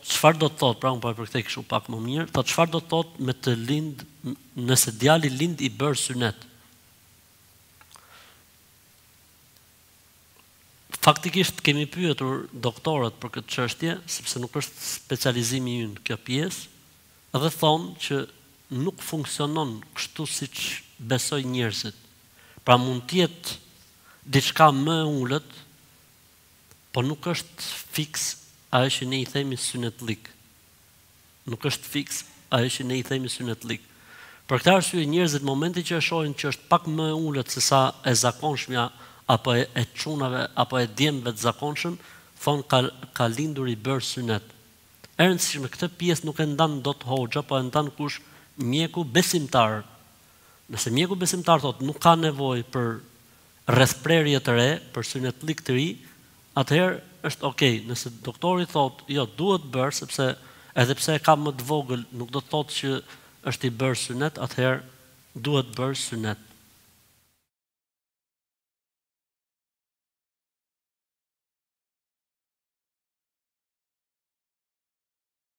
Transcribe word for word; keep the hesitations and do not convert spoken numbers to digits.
çfarë do të thotë, pra unë po e përkthej kështu pak më mirë, thotë çfarë do të thotë me të lind nëse djali lind i bërë synet. Faktikisht kemi pyetur doktorët për këtë çështje, sepse nuk është specializimi ynë kjo pjesë, dhe thonë që nuk funksionon kështu siç besojnë njerëzit. Pra mund të jetë diçka më e ulët, po nuk është fiks ajo që ne i themi synetlik. Nuk është fiks ajo që ne i themi synetlik. Për këtë arsye njerëzit momenti që e shohin që është pak më e ulët se sa e zakonshmja apo e, e çunave apo e djemve të zakonshëm, thonë ka, ka lindur i bërë synet. E rëndësishme, këtë pjesë nuk e ndan dot hoxha, po e ndan kush mjeku besimtar. Nëse mjeku besimtar thotë nuk ka nevojë për rrethprerje të re, për synetlik të ri, atëherë është okay. Nëse doktori thotë jo, duhet bërë sepse edhe pse e ka më të vogël, nuk do të thotë që është i bërë synet, atëherë duhet bërë synet.